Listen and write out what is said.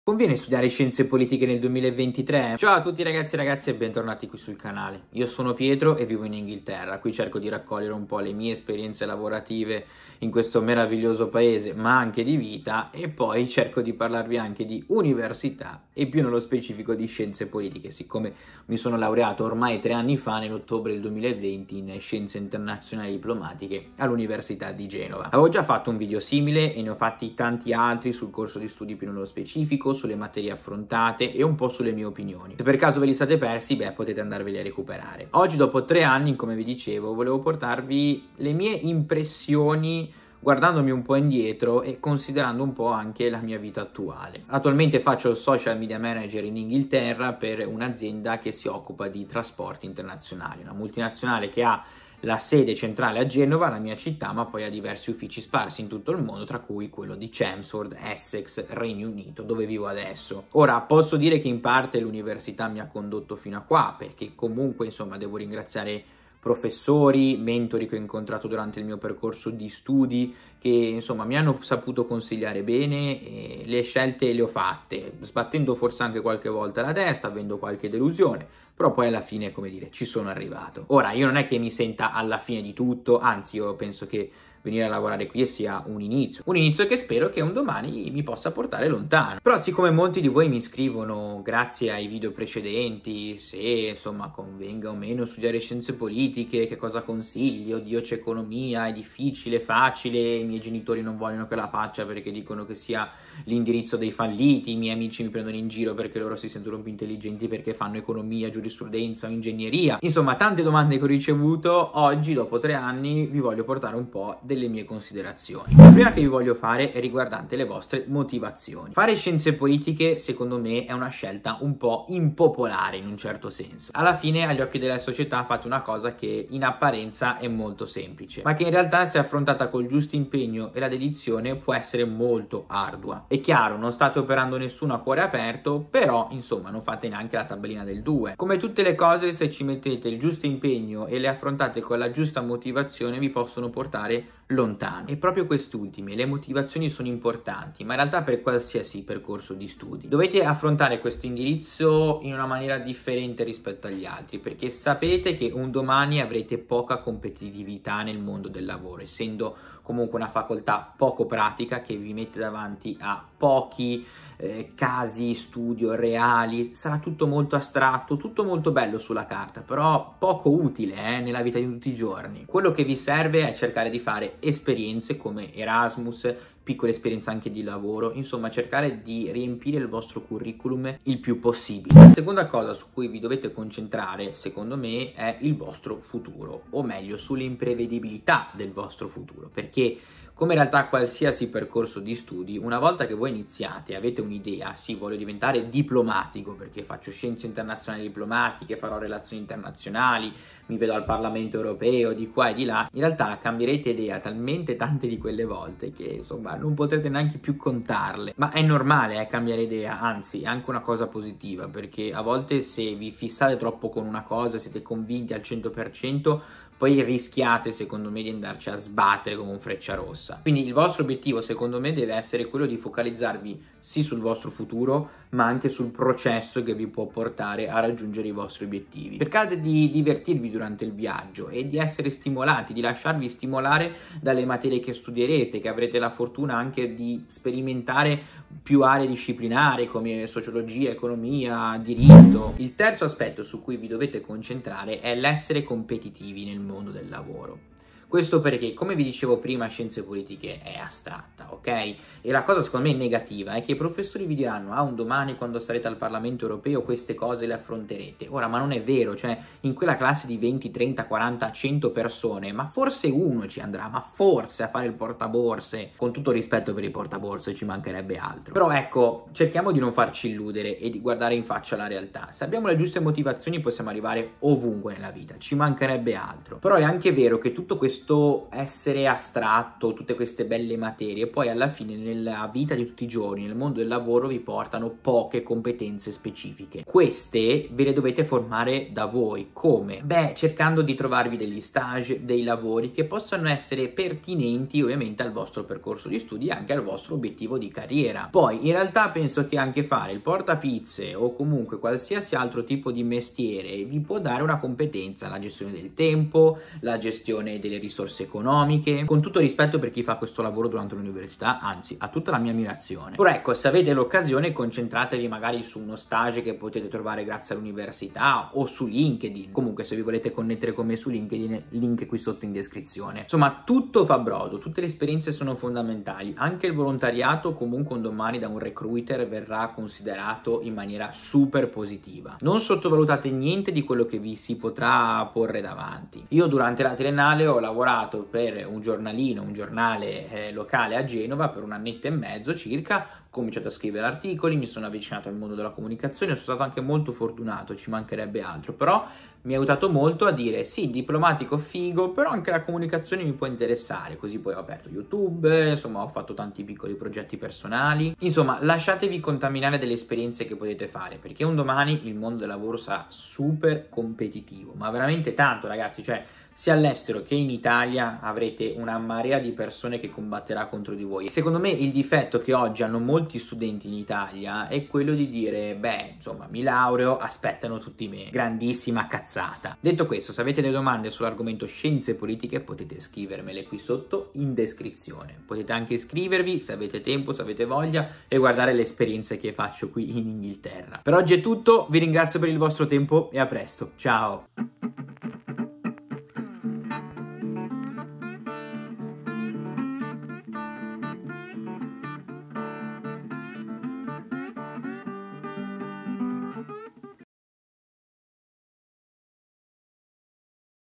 Conviene studiare scienze politiche nel 2023? Ciao a tutti ragazzi e ragazze e bentornati qui sul canale. Io sono Pietro e vivo in Inghilterra. Qui cerco di raccogliere un po' le mie esperienze lavorative in questo meraviglioso paese, ma anche di vita, e poi cerco di parlarvi anche di università e più nello specifico di scienze politiche, siccome mi sono laureato ormai 3 anni fa, nell'ottobre del 2020, in scienze internazionali diplomatiche all'Università di Genova. Avevo già fatto un video simile e ne ho fatti tanti altri sul corso di studi più nello specifico, sulle materie affrontate e un po' sulle mie opinioni. Se per caso ve li state persi, potete andarveli a recuperare. Oggi, dopo 3 anni, come vi dicevo, volevo portarvi le mie impressioni guardandomi un po' indietro e considerando un po' anche la mia vita attuale. Attualmente faccio il social media manager in Inghilterra per un'azienda che si occupa di trasporti internazionali, una multinazionale che ha la sede centrale a Genova, la mia città, ma poi ha diversi uffici sparsi in tutto il mondo, tra cui quello di Chelmsford, Essex, Regno Unito, dove vivo adesso. Ora, posso dire che in parte l'università mi ha condotto fino a qua, perché comunque, insomma, devo ringraziare professori, mentori che ho incontrato durante il mio percorso di studi, che insomma mi hanno saputo consigliare bene e le scelte le ho fatte, sbattendo forse anche qualche volta la testa, avendo qualche delusione, però poi alla fine, come dire, ci sono arrivato. Ora, io non è che mi senta alla fine di tutto, anzi io penso che venire a lavorare qui sia un inizio che spero che un domani mi possa portare lontano. Però siccome molti di voi mi scrivono, grazie ai video precedenti, se insomma convenga o meno studiare scienze politiche, che cosa consiglio, oddio c'è economia, è difficile, facile, i miei genitori non vogliono che la faccia perché dicono che sia l'indirizzo dei falliti, i miei amici mi prendono in giro perché loro si sentono più intelligenti perché fanno economia, giurisprudenza o ingegneria, insomma tante domande che ho ricevuto. Oggi, dopo 3 anni, vi voglio portare un po' delle mie considerazioni. La prima che vi voglio fare è riguardante le vostre motivazioni. Fare scienze politiche, secondo me, è una scelta un po' impopolare in un certo senso. Alla fine, agli occhi della società, fate una cosa che in apparenza è molto semplice, ma che in realtà, se affrontata col giusto impegno e la dedizione, può essere molto ardua. È chiaro, non state operando nessuno a cuore aperto, però insomma non fate neanche la tabellina del 2. Come tutte le cose, se ci mettete il giusto impegno e le affrontate con la giusta motivazione, vi possono portare lontano. E proprio queste ultime, le motivazioni, sono importanti, ma in realtà per qualsiasi percorso di studi dovete affrontare questo indirizzo in una maniera differente rispetto agli altri, perché sapete che un domani avrete poca competitività nel mondo del lavoro, essendo comunque una facoltà poco pratica che vi mette davanti a pochi casi studio reali. Sarà tutto molto astratto, tutto molto bello sulla carta, però poco utile nella vita di tutti i giorni. Quello che vi serve è cercare di fare esperienze come Erasmus, piccole esperienze anche di lavoro, insomma cercare di riempire il vostro curriculum il più possibile. La seconda cosa su cui vi dovete concentrare, secondo me, è il vostro futuro, o meglio sull'imprevedibilità del vostro futuro, perché come in realtà qualsiasi percorso di studi, una volta che voi iniziate, avete un'idea, sì, voglio diventare diplomatico perché faccio scienze internazionali diplomatiche, farò relazioni internazionali, mi vedo al Parlamento europeo, di qua e di là, in realtà cambierete idea talmente tante di quelle volte che insomma non potrete neanche più contarle. Ma è normale cambiare idea, anzi è anche una cosa positiva, perché a volte se vi fissate troppo con una cosa, siete convinti al 100%, poi rischiate, secondo me, di andarci a sbattere come un Frecciarossa. Quindi il vostro obiettivo, secondo me, deve essere quello di focalizzarvi sì sul vostro futuro, ma anche sul processo che vi può portare a raggiungere i vostri obiettivi. Cercate di divertirvi durante il viaggio e di essere stimolati, di lasciarvi stimolare dalle materie che studierete, che avrete la fortuna anche di sperimentare più aree disciplinari come sociologia, economia, diritto. Il terzo aspetto su cui vi dovete concentrare è l'essere competitivi nel mondo del lavoro. Questo perché, come vi dicevo prima, scienze politiche è astratta, ok? E la cosa secondo me negativa è che i professori vi diranno un domani quando sarete al Parlamento europeo queste cose le affronterete. Ora, ma non è vero, cioè in quella classe di 20, 30, 40, 100 persone, ma forse uno ci andrà, ma forse a fare il portaborse. Con tutto rispetto per i portaborse, ci mancherebbe altro. Però ecco, cerchiamo di non farci illudere e di guardare in faccia la realtà. Se abbiamo le giuste motivazioni possiamo arrivare ovunque nella vita, ci mancherebbe altro. Però è anche vero che tutto questo questo essere astratto, tutte queste belle materie, poi alla fine nella vita di tutti i giorni, nel mondo del lavoro, vi portano poche competenze specifiche. Queste ve le dovete formare da voi. Come? Beh, cercando di trovarvi degli stage, dei lavori che possano essere pertinenti ovviamente al vostro percorso di studi e anche al vostro obiettivo di carriera. Poi in realtà penso che anche fare il portapizze o comunque qualsiasi altro tipo di mestiere vi può dare una competenza, la gestione del tempo, la gestione delle risorse economiche, con tutto rispetto per chi fa questo lavoro durante l'università, anzi ha tutta la mia ammirazione. Però ecco, se avete l'occasione concentratevi magari su uno stage che potete trovare grazie all'università o su LinkedIn. Comunque se vi volete connettere con me su LinkedIn, link qui sotto in descrizione. Insomma, tutto fa brodo, tutte le esperienze sono fondamentali, anche il volontariato comunque un domani da un recruiter verrà considerato in maniera super positiva. Non sottovalutate niente di quello che vi si potrà porre davanti. Io durante la triennale ho lavorato per un giornalino, un giornale locale a Genova per un annetto e mezzo circa, ho cominciato a scrivere articoli, mi sono avvicinato al mondo della comunicazione, sono stato anche molto fortunato, ci mancherebbe altro, però mi ha aiutato molto a dire sì, diplomatico figo, però anche la comunicazione mi può interessare, così poi ho aperto YouTube, insomma ho fatto tanti piccoli progetti personali, insomma lasciatevi contaminare delle esperienze che potete fare, perché un domani il mondo del lavoro sarà super competitivo, ma veramente tanto ragazzi, cioè sia all'estero che in Italia avrete una marea di persone che combatterà contro di voi. Secondo me il difetto che oggi hanno molti studenti in Italia è quello di dire beh, insomma, mi laureo, aspettano tutti me. Grandissima cazzata. Detto questo, se avete delle domande sull'argomento scienze politiche potete scrivermele qui sotto in descrizione. Potete anche iscrivervi se avete tempo, se avete voglia e guardare le esperienze che faccio qui in Inghilterra. Per oggi è tutto, vi ringrazio per il vostro tempo e a presto. Ciao!